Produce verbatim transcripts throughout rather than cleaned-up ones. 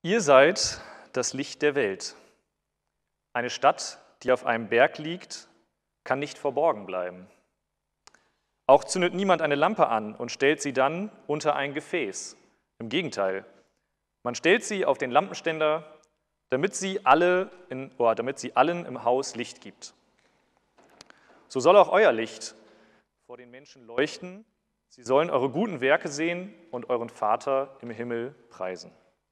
Ihr seid das Licht der Welt. Eine Stadt, die auf einem Berg liegt, kann nicht verborgen bleiben. Auch zündet niemand eine Lampe an und stellt sie dann unter ein Gefäß. Im Gegenteil, man stellt sie auf den Lampenständer, damit sie, alle in, oh, damit sie allen im Haus Licht gibt. So soll auch euer Licht vor den Menschen leuchten. Sie sollen eure guten Werke sehen und euren Vater im Himmel preisen.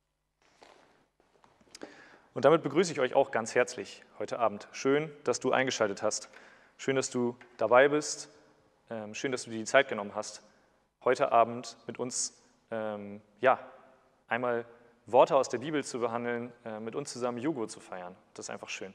Und damit begrüße ich euch auch ganz herzlich heute Abend. Schön, dass du eingeschaltet hast. Schön, dass du dabei bist. Ähm, schön, dass du dir die Zeit genommen hast, heute Abend mit uns ähm, ja, einmal Worte aus der Bibel zu behandeln, äh, mit uns zusammen Jugo zu feiern. Das ist einfach schön.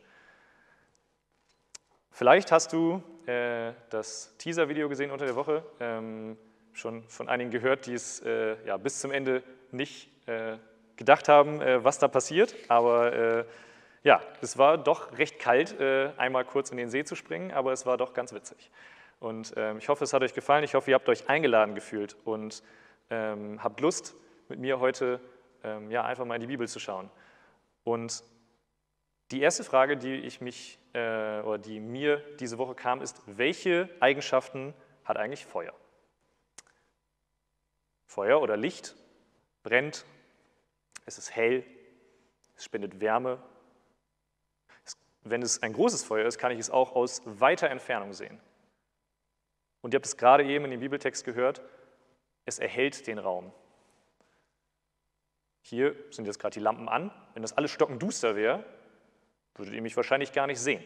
Vielleicht hast du äh, das Teaser-Video gesehen unter der Woche, ähm, schon von einigen gehört, die es äh, ja, bis zum Ende nicht äh, gedacht haben, äh, was da passiert, aber äh, ja, es war doch recht kalt, äh, einmal kurz in den See zu springen, aber es war doch ganz witzig. Und ähm, ich hoffe, es hat euch gefallen, ich hoffe, ihr habt euch eingeladen gefühlt und ähm, habt Lust, mit mir heute ähm, ja, einfach mal in die Bibel zu schauen. Und die erste Frage, die ich mich äh, oder die mir diese Woche kam, ist: Welche Eigenschaften hat eigentlich Feuer? Feuer oder Licht brennt, es ist hell, es spendet Wärme. Es, wenn es ein großes Feuer ist, kann ich es auch aus weiter Entfernung sehen. Und ihr habt es gerade eben in dem Bibeltext gehört, es erhellt den Raum. Hier sind jetzt gerade die Lampen an. Wenn das alles stockenduster wäre, würdet ihr mich wahrscheinlich gar nicht sehen.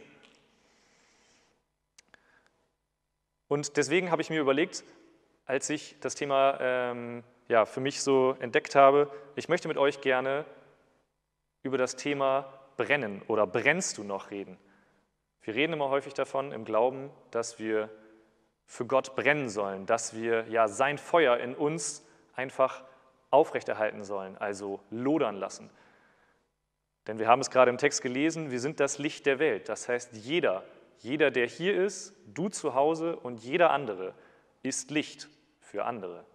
Und deswegen habe ich mir überlegt, als ich das Thema ähm, ja, für mich so entdeckt habe, ich möchte mit euch gerne über das Thema Brennen oder brennst du noch reden. Wir reden immer häufig davon im Glauben, dass wir für Gott brennen sollen, dass wir ja sein Feuer in uns einfach aufrechterhalten sollen, also lodern lassen. Denn wir haben es gerade im Text gelesen, wir sind das Licht der Welt. Das heißt, jeder, jeder, der hier ist, du zu Hause und jeder andere, ist Licht für andere.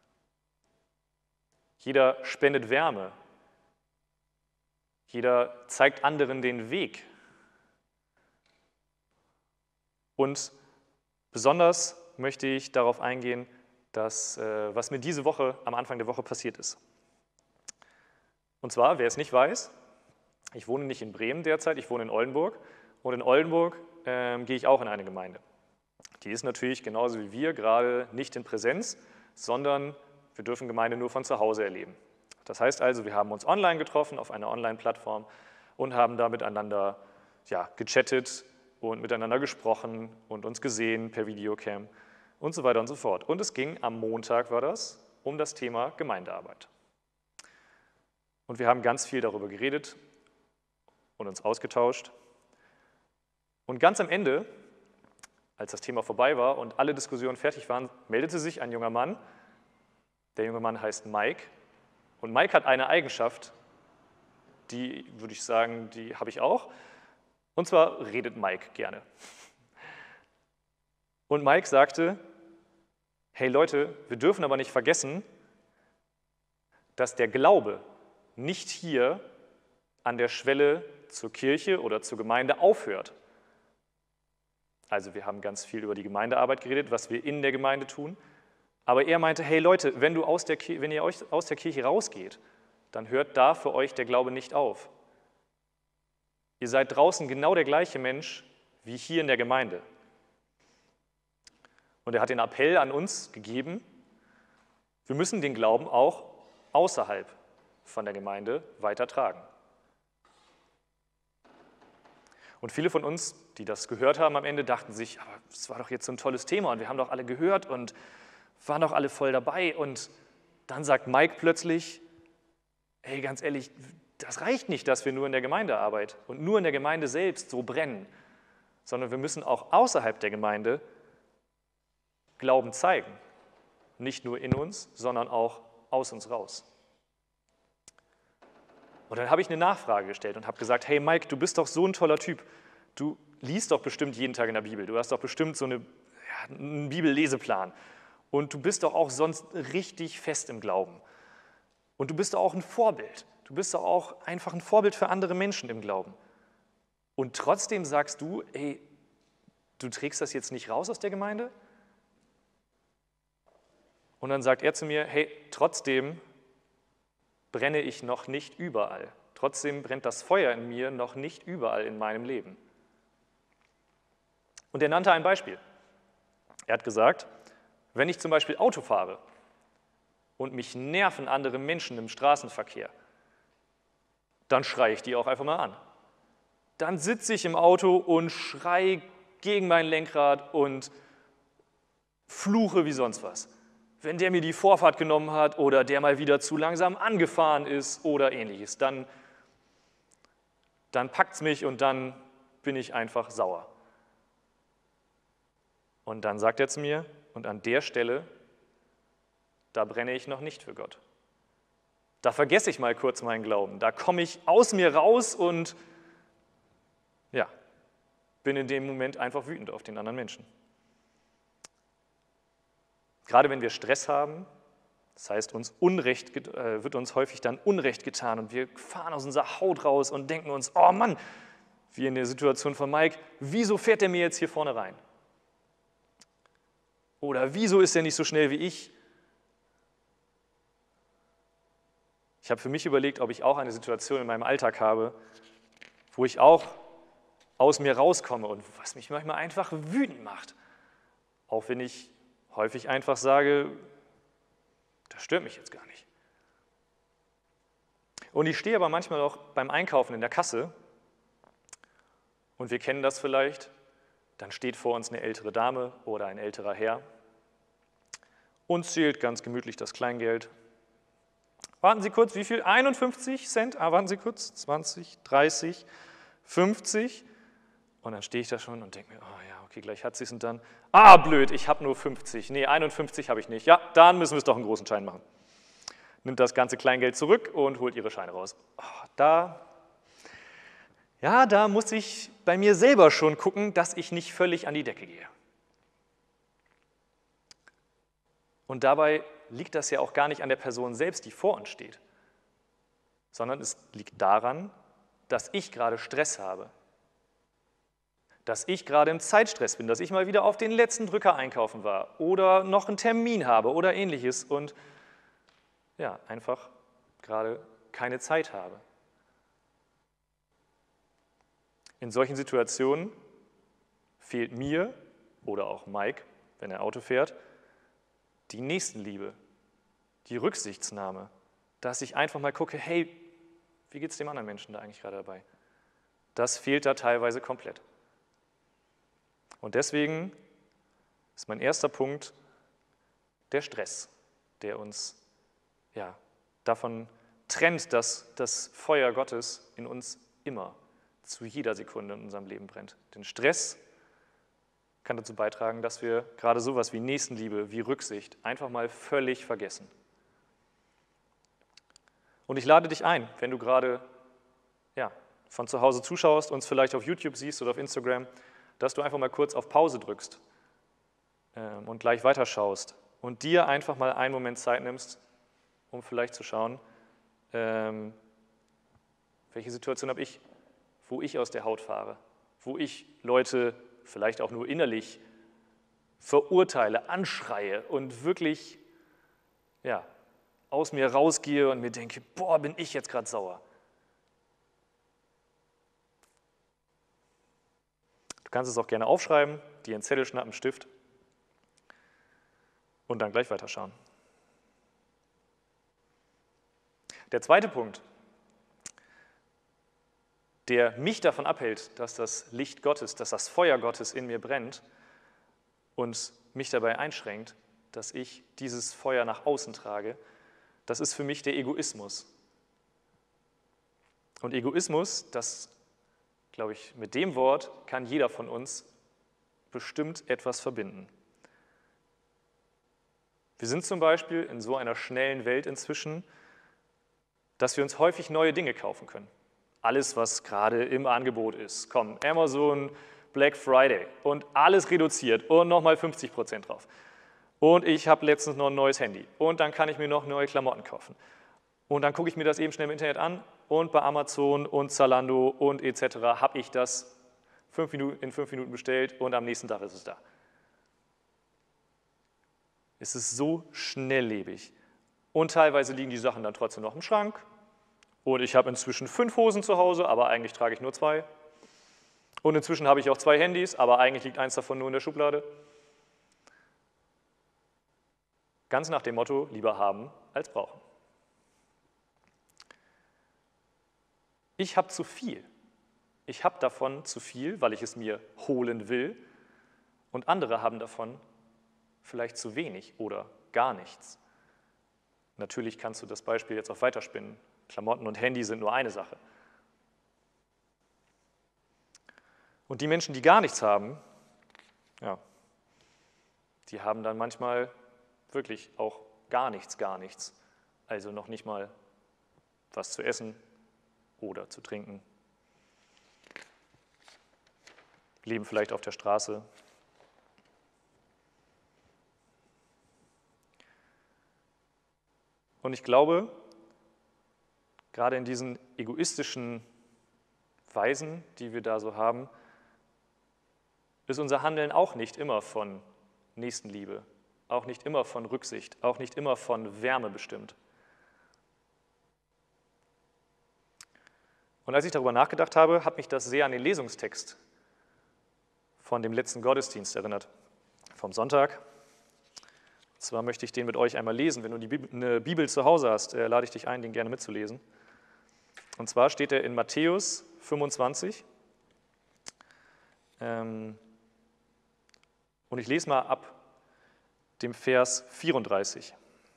Jeder spendet Wärme. Jeder zeigt anderen den Weg. Und besonders möchte ich darauf eingehen, dass, äh, was mir diese Woche, am Anfang der Woche passiert ist. Und zwar, wer es nicht weiß, ich wohne nicht in Bremen derzeit, ich wohne in Oldenburg. Und in Oldenburg äh, gehe ich auch in eine Gemeinde. Die ist natürlich genauso wie wir gerade nicht in Präsenz, sondern wir dürfen Gemeinde nur von zu Hause erleben. Das heißt also, wir haben uns online getroffen auf einer Online-Plattform und haben da miteinander ja, gechattet und miteinander gesprochen und uns gesehen per Videocam und so weiter und so fort. Und es ging am Montag, war das, um das Thema Gemeindearbeit. Und wir haben ganz viel darüber geredet und uns ausgetauscht. Und ganz am Ende, als das Thema vorbei war und alle Diskussionen fertig waren, meldete sich ein junger Mann. Der junge Mann heißt Mike. Und Mike hat eine Eigenschaft, die würde ich sagen, die habe ich auch. Und zwar redet Mike gerne. Und Mike sagte: Hey Leute, wir dürfen aber nicht vergessen, dass der Glaube nicht hier an der Schwelle zur Kirche oder zur Gemeinde aufhört. Also wir haben ganz viel über die Gemeindearbeit geredet, was wir in der Gemeinde tun. Aber er meinte: Hey Leute, wenn, du aus der, wenn ihr euch aus der Kirche rausgeht, dann hört da für euch der Glaube nicht auf. Ihr seid draußen genau der gleiche Mensch wie hier in der Gemeinde. Und er hat den Appell an uns gegeben, wir müssen den Glauben auch außerhalb von der Gemeinde weitertragen. Und viele von uns, die das gehört haben am Ende, dachten sich: Aber es war doch jetzt so ein tolles Thema und wir haben doch alle gehört und waren doch alle voll dabei. Und dann sagt Mike plötzlich: Hey, ganz ehrlich, das reicht nicht, dass wir nur in der Gemeindearbeit und nur in der Gemeinde selbst so brennen, sondern wir müssen auch außerhalb der Gemeinde Glauben zeigen. Nicht nur in uns, sondern auch aus uns raus. Und dann habe ich eine Nachfrage gestellt und habe gesagt: Hey Mike, du bist doch so ein toller Typ. Du liest doch bestimmt jeden Tag in der Bibel. Du hast doch bestimmt so eine, ja, einen Bibelleseplan. Und du bist doch auch sonst richtig fest im Glauben. Und du bist doch auch ein Vorbild. Du bist doch auch einfach ein Vorbild für andere Menschen im Glauben. Und trotzdem sagst du, ey, du trägst das jetzt nicht raus aus der Gemeinde? Und dann sagt er zu mir, hey, trotzdem brenne ich noch nicht überall. Trotzdem brennt das Feuer in mir noch nicht überall in meinem Leben. Und er nannte ein Beispiel. Er hat gesagt, wenn ich zum Beispiel Auto fahre und mich nerven andere Menschen im Straßenverkehr, dann schreie ich die auch einfach mal an. Dann sitze ich im Auto und schreie gegen mein Lenkrad und fluche wie sonst was. Wenn der mir die Vorfahrt genommen hat oder der mal wieder zu langsam angefahren ist oder ähnliches, dann, dann packt es mich und dann bin ich einfach sauer. Und dann sagt er zu mir, und an der Stelle, da brenne ich noch nicht für Gott. Da vergesse ich mal kurz meinen Glauben. Da komme ich aus mir raus und ja, bin in dem Moment einfach wütend auf den anderen Menschen. Gerade wenn wir Stress haben, das heißt, uns Unrecht, äh, wird uns häufig dann Unrecht getan und wir fahren aus unserer Haut raus und denken uns, oh Mann, wie in der Situation von Mike, wieso fährt der mir jetzt hier vorne rein? Oder wieso ist er nicht so schnell wie ich? Ich habe für mich überlegt, ob ich auch eine Situation in meinem Alltag habe, wo ich auch aus mir rauskomme und was mich manchmal einfach wütend macht. Auch wenn ich häufig einfach sage, das stört mich jetzt gar nicht. Und ich stehe aber manchmal auch beim Einkaufen in der Kasse und wir kennen das vielleicht, dann steht vor uns eine ältere Dame oder ein älterer Herr und zählt ganz gemütlich das Kleingeld. Warten Sie kurz, wie viel? einundfünfzig Cent? Ah, warten Sie kurz, zwanzig, dreißig, fünfzig. Und dann stehe ich da schon und denke mir, oh ja, okay, gleich hat sie es und dann, ah, blöd, ich habe nur fünfzig. Nee, einundfünfzig habe ich nicht. Ja, dann müssen wir es doch einen großen Schein machen. Nimmt das ganze Kleingeld zurück und holt ihre Scheine raus. Oh, da, ja, da muss ich bei mir selber schon gucken, dass ich nicht völlig an die Decke gehe. Und dabei liegt das ja auch gar nicht an der Person selbst, die vor uns steht, sondern es liegt daran, dass ich gerade Stress habe, dass ich gerade im Zeitstress bin, dass ich mal wieder auf den letzten Drücker einkaufen war oder noch einen Termin habe oder ähnliches und ja, einfach gerade keine Zeit habe. In solchen Situationen fehlt mir oder auch Mike, wenn er Auto fährt, die Nächstenliebe, die Rücksichtsnahme, dass ich einfach mal gucke, hey, wie geht es dem anderen Menschen da eigentlich gerade dabei? Das fehlt da teilweise komplett. Und deswegen ist mein erster Punkt der Stress, der uns ja, davon trennt, dass das Feuer Gottes in uns immer, zu jeder Sekunde in unserem Leben brennt. Denn Stress kann dazu beitragen, dass wir gerade sowas wie Nächstenliebe, wie Rücksicht einfach mal völlig vergessen. Und ich lade dich ein, wenn du gerade ja, von zu Hause zuschaust, uns vielleicht auf YouTube siehst oder auf Instagram, dass du einfach mal kurz auf Pause drückst ähm, und gleich weiterschaust und dir einfach mal einen Moment Zeit nimmst, um vielleicht zu schauen, ähm, welche Situation habe ich, wo ich aus der Haut fahre, wo ich Leute vielleicht auch nur innerlich verurteile, anschreie und wirklich ja, aus mir rausgehe und mir denke, boah, bin ich jetzt gerade sauer. Du kannst es auch gerne aufschreiben, dir einen Zettel schnappen, einen Stift und dann gleich weiterschauen. Der zweite Punkt, der mich davon abhält, dass das Licht Gottes, dass das Feuer Gottes in mir brennt und mich dabei einschränkt, dass ich dieses Feuer nach außen trage, das ist für mich der Egoismus. Und Egoismus, das, glaube ich, mit dem Wort kann jeder von uns bestimmt etwas verbinden. Wir sind zum Beispiel in so einer schnellen Welt inzwischen, dass wir uns häufig neue Dinge kaufen können. Alles, was gerade im Angebot ist. Komm, Amazon, Black Friday und alles reduziert und nochmal fünfzig Prozent drauf. Und ich habe letztens noch ein neues Handy und dann kann ich mir noch neue Klamotten kaufen. Und dann gucke ich mir das eben schnell im Internet an und bei Amazon und Zalando und et cetera habe ich das fünf Minuten, in fünf Minuten bestellt und am nächsten Tag ist es da. Es ist so schnelllebig. Und teilweise liegen die Sachen dann trotzdem noch im Schrank. Und ich habe inzwischen fünf Hosen zu Hause, aber eigentlich trage ich nur zwei. Und inzwischen habe ich auch zwei Handys, aber eigentlich liegt eins davon nur in der Schublade. Ganz nach dem Motto, lieber haben als brauchen. Ich habe zu viel. Ich habe davon zu viel, weil ich es mir holen will. Und andere haben davon vielleicht zu wenig oder gar nichts. Natürlich kannst du das Beispiel jetzt auch weiterspinnen. Klamotten und Handy sind nur eine Sache. Und die Menschen, die gar nichts haben, ja, die haben dann manchmal wirklich auch gar nichts, gar nichts. Also noch nicht mal was zu essen oder zu trinken. Leben vielleicht auf der Straße. Und ich glaube, gerade in diesen egoistischen Weisen, die wir da so haben, ist unser Handeln auch nicht immer von Nächstenliebe, auch nicht immer von Rücksicht, auch nicht immer von Wärme bestimmt. Und als ich darüber nachgedacht habe, hat mich das sehr an den Lesungstext von dem letzten Gottesdienst erinnert, vom Sonntag. Und zwar möchte ich den mit euch einmal lesen. Wenn du die Bibel, eine Bibel zu Hause hast, äh, lade ich dich ein, den gerne mitzulesen. Und zwar steht er in Matthäus fünfundzwanzig. Ähm, und ich lese mal ab dem Vers vierunddreißig.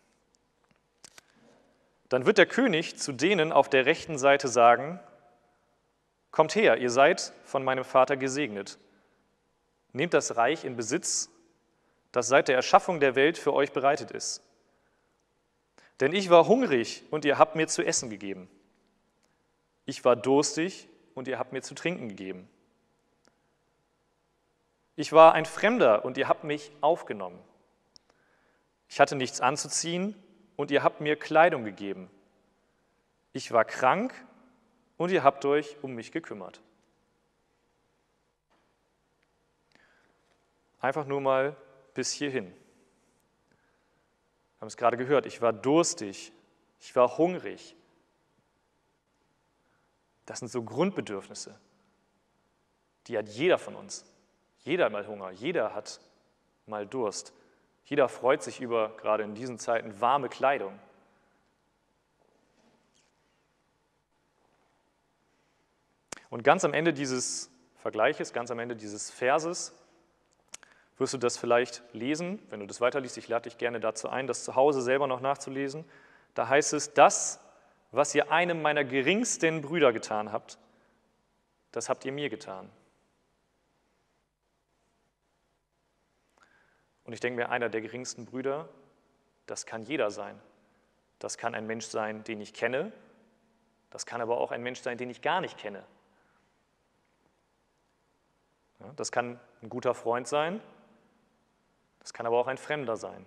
Dann wird der König zu denen auf der rechten Seite sagen: Kommt her, ihr seid von meinem Vater gesegnet. Nehmt das Reich in Besitz, das seit der Erschaffung der Welt für euch bereitet ist. Denn ich war hungrig und ihr habt mir zu essen gegeben. Ich war durstig und ihr habt mir zu trinken gegeben. Ich war ein Fremder und ihr habt mich aufgenommen. Ich hatte nichts anzuziehen und ihr habt mir Kleidung gegeben. Ich war krank und ihr habt euch um mich gekümmert. Einfach nur mal bis hierhin. Wir haben es gerade gehört, ich war durstig, ich war hungrig. Das sind so Grundbedürfnisse, die hat jeder von uns. Jeder hat mal Hunger, jeder hat mal Durst. Jeder freut sich über, gerade in diesen Zeiten, warme Kleidung. Und ganz am Ende dieses Vergleiches, ganz am Ende dieses Verses, wirst du das vielleicht lesen, wenn du das weiterliest. Ich lade dich gerne dazu ein, das zu Hause selber noch nachzulesen. Da heißt es, das, was ihr einem meiner geringsten Brüder getan habt, das habt ihr mir getan. Und ich denke mir, einer der geringsten Brüder, das kann jeder sein. Das kann ein Mensch sein, den ich kenne. Das kann aber auch ein Mensch sein, den ich gar nicht kenne. Ja, das kann ein guter Freund sein. Das kann aber auch ein Fremder sein.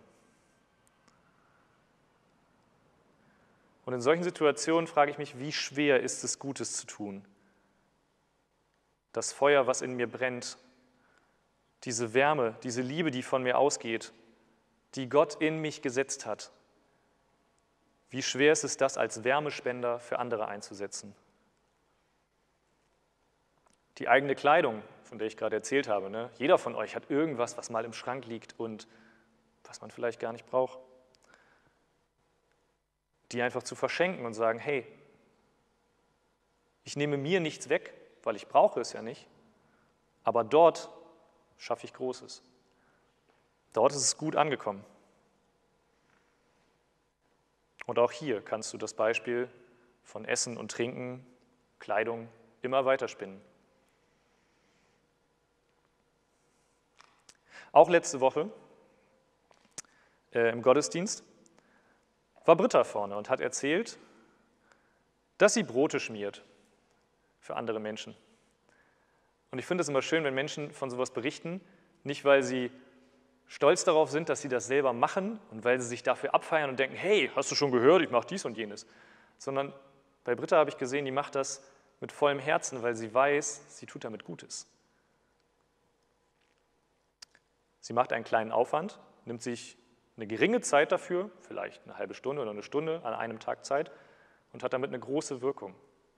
Und in solchen Situationen frage ich mich, wie schwer ist es, Gutes zu tun? Das Feuer, was in mir brennt, diese Wärme, diese Liebe, die von mir ausgeht, die Gott in mich gesetzt hat. Wie schwer ist es, das als Wärmespender für andere einzusetzen? Die eigene Kleidung, von der ich gerade erzählt habe, ne? Jeder von euch hat irgendwas, was mal im Schrank liegt und was man vielleicht gar nicht braucht. Die einfach zu verschenken und sagen, hey, ich nehme mir nichts weg, weil ich brauche es ja nicht, aber dort schaffe ich Großes. Dort ist es gut angekommen. Und auch hier kannst du das Beispiel von Essen und Trinken, Kleidung immer weiterspinnen. Auch letzte Woche äh, im Gottesdienst war Britta vorne und hat erzählt, dass sie Brote schmiert für andere Menschen. Und ich finde es immer schön, wenn Menschen von sowas berichten, nicht weil sie stolz darauf sind, dass sie das selber machen und weil sie sich dafür abfeiern und denken, hey, hast du schon gehört, ich mache dies und jenes, sondern bei Britta habe ich gesehen, die macht das mit vollem Herzen, weil sie weiß, sie tut damit Gutes. Sie macht einen kleinen Aufwand, nimmt sich eine geringe Zeit dafür, vielleicht eine halbe Stunde oder eine Stunde an einem Tag Zeit und hat damit eine große Wirkung.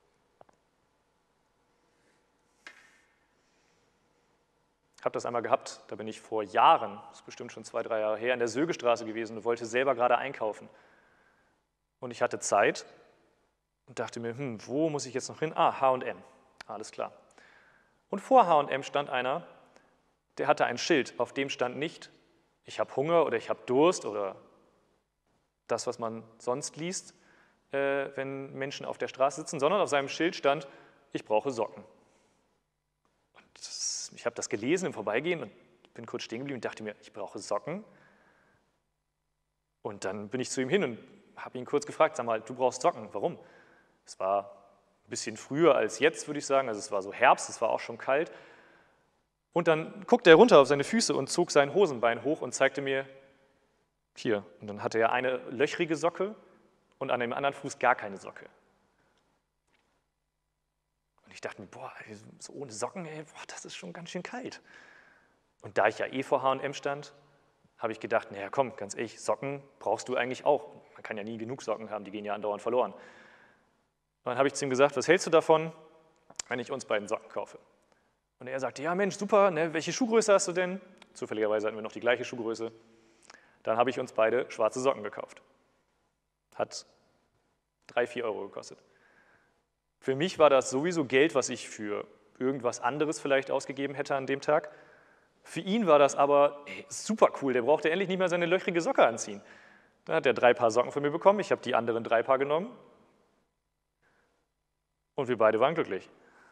Ich habe das einmal gehabt, da bin ich vor Jahren, das ist bestimmt schon zwei, drei Jahre her, in der Sögestraße gewesen und wollte selber gerade einkaufen. Und ich hatte Zeit und dachte mir, hm, wo muss ich jetzt noch hin? Ah, H und M, alles klar. Und vor H und M stand einer, der hatte ein Schild, auf dem stand nicht, ich habe Hunger oder ich habe Durst oder das, was man sonst liest, äh, wenn Menschen auf der Straße sitzen, sondern auf seinem Schild stand, ich brauche Socken. Und das, ich habe das gelesen im Vorbeigehen und bin kurz stehen geblieben und dachte mir, ich brauche Socken. Und dann bin ich zu ihm hin und habe ihn kurz gefragt, sag mal, du brauchst Socken, warum? Es war ein bisschen früher als jetzt, würde ich sagen, also es war so Herbst, es war auch schon kalt. Und dann guckte er runter auf seine Füße und zog sein Hosenbein hoch und zeigte mir, hier. Und dann hatte er eine löchrige Socke und an dem anderen Fuß gar keine Socke. Und ich dachte mir, boah, so ohne Socken, ey, boah, das ist schon ganz schön kalt. Und da ich ja eh vor H und M stand, habe ich gedacht, naja komm, ganz ehrlich, Socken brauchst du eigentlich auch. Man kann ja nie genug Socken haben, die gehen ja andauernd verloren. Und dann habe ich zu ihm gesagt, was hältst du davon, wenn ich uns beiden Socken kaufe? Und er sagte, ja Mensch, super, ne, welche Schuhgröße hast du denn? Zufälligerweise hatten wir noch die gleiche Schuhgröße. Dann habe ich uns beide schwarze Socken gekauft. Hat drei, vier Euro gekostet. Für mich war das sowieso Geld, was ich für irgendwas anderes vielleicht ausgegeben hätte an dem Tag. Für ihn war das aber ey, super cool, der brauchte endlich nicht mehr seine löchrige Socke anziehen. Dann hat er drei Paar Socken von mir bekommen, ich habe die anderen drei Paar genommen und wir beide waren glücklich.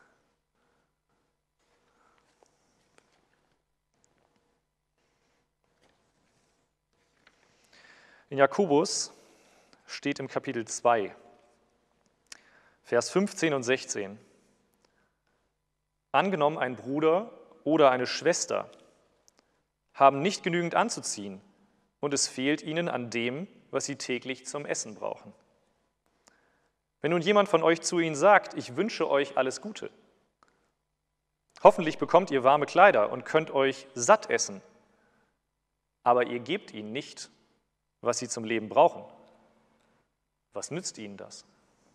In Jakobus steht im Kapitel zwei, Vers fünfzehn und sechzehn, angenommen ein Bruder oder eine Schwester haben nicht genügend anzuziehen und es fehlt ihnen an dem, was sie täglich zum Essen brauchen. Wenn nun jemand von euch zu ihnen sagt, ich wünsche euch alles Gute, hoffentlich bekommt ihr warme Kleider und könnt euch satt essen, aber ihr gebt ihnen nicht, was sie zum Leben brauchen. Was nützt ihnen das?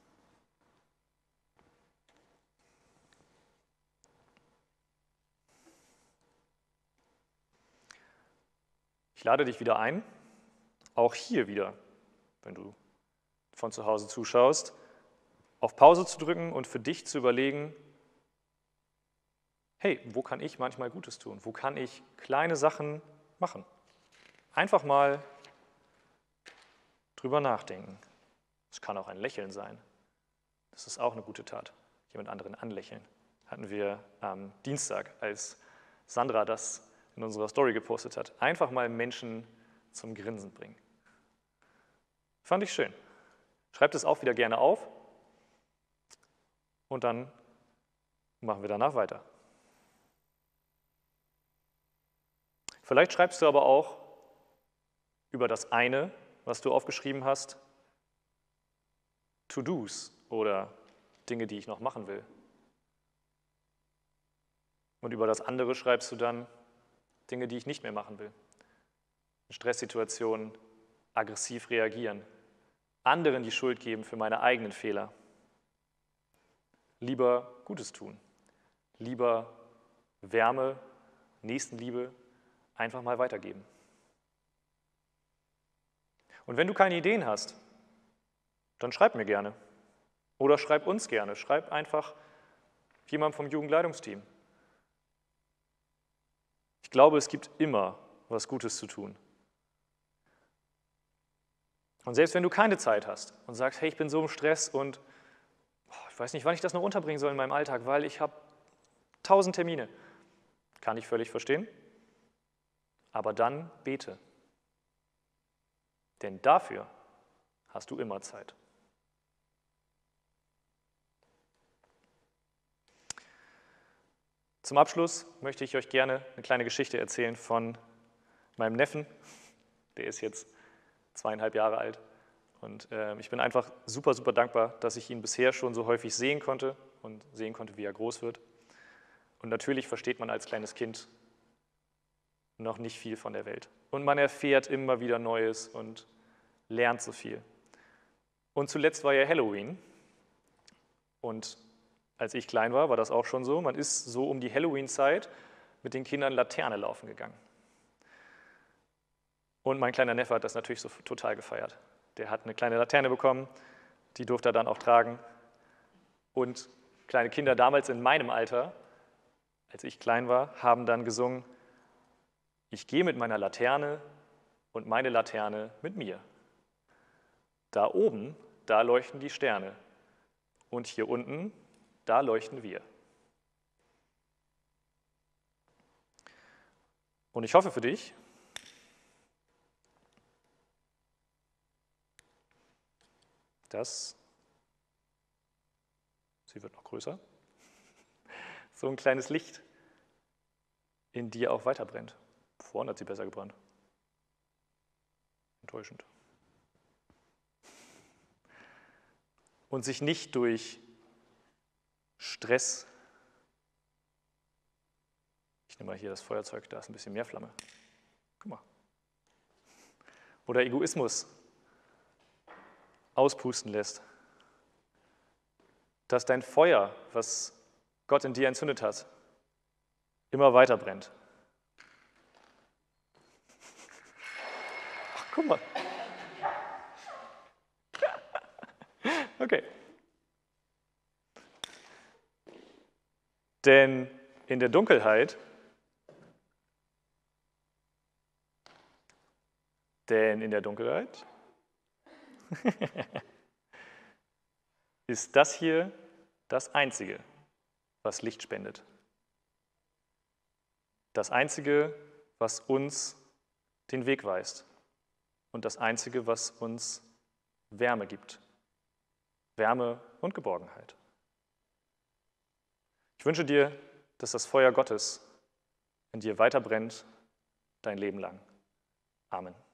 Ich lade dich wieder ein, auch hier wieder, wenn du von zu Hause zuschaust, auf Pause zu drücken und für dich zu überlegen, hey, wo kann ich manchmal Gutes tun? Wo kann ich kleine Sachen machen? Einfach mal drüber nachdenken. Es kann auch ein Lächeln sein. Das ist auch eine gute Tat. Jemand anderen anlächeln. Hatten wir am Dienstag, als Sandra das in unserer Story gepostet hat. Einfach mal Menschen zum Grinsen bringen. Fand ich schön. Schreibt es auch wieder gerne auf und dann machen wir danach weiter. Vielleicht schreibst du aber auch über das eine, was du aufgeschrieben hast, To-Dos oder Dinge, die ich noch machen will. Und über das andere schreibst du dann Dinge, die ich nicht mehr machen will. In Stresssituationen aggressiv reagieren, anderen die Schuld geben für meine eigenen Fehler. Lieber Gutes tun, lieber Wärme, Nächstenliebe einfach mal weitergeben. Und wenn du keine Ideen hast, dann schreib mir gerne. Oder schreib uns gerne. Schreib einfach jemandem vom Jugendleitungsteam. Ich glaube, es gibt immer was Gutes zu tun. Und selbst wenn du keine Zeit hast und sagst, hey, ich bin so im Stress und oh, ich weiß nicht, wann ich das noch unterbringen soll in meinem Alltag, weil ich habe tausend Termine, kann ich völlig verstehen. Aber dann bete. Denn dafür hast du immer Zeit. Zum Abschluss möchte ich euch gerne eine kleine Geschichte erzählen von meinem Neffen. Der ist jetzt zweieinhalb Jahre alt Und äh, ich bin einfach super, super dankbar, dass ich ihn bisher schon so häufig sehen konnte und sehen konnte, wie er groß wird. Und natürlich versteht man als kleines Kind noch nicht viel von der Welt. Und man erfährt immer wieder Neues und lernt so viel. Und zuletzt war ja Halloween. Und als ich klein war, war das auch schon so. Man ist so um die Halloween-Zeit mit den Kindern Laterne laufen gegangen. Und mein kleiner Neffe hat das natürlich so total gefeiert. Der hat eine kleine Laterne bekommen, die durfte er dann auch tragen. Und kleine Kinder damals in meinem Alter, als ich klein war, haben dann gesungen, ich gehe mit meiner Laterne und meine Laterne mit mir. Da oben, da leuchten die Sterne. Und hier unten, da leuchten wir. Und ich hoffe für dich, dass, sie wird noch größer, so ein kleines Licht in dir auch weiter brennt. Vorhin hat sie besser gebrannt. Enttäuschend. Und sich nicht durch Stress, ich nehme mal hier das Feuerzeug, da ist ein bisschen mehr Flamme. Guck mal. Oder Egoismus auspusten lässt. Dass dein Feuer, was Gott in dir entzündet hat, immer weiter brennt. Ach, guck mal. Okay. Denn in der Dunkelheit, denn in der Dunkelheit ist das hier das Einzige, was Licht spendet. Das Einzige, was uns den Weg weist. Und das Einzige, was uns Wärme gibt. Wärme und Geborgenheit. Ich wünsche dir, dass das Feuer Gottes in dir weiter brennt, dein Leben lang. Amen.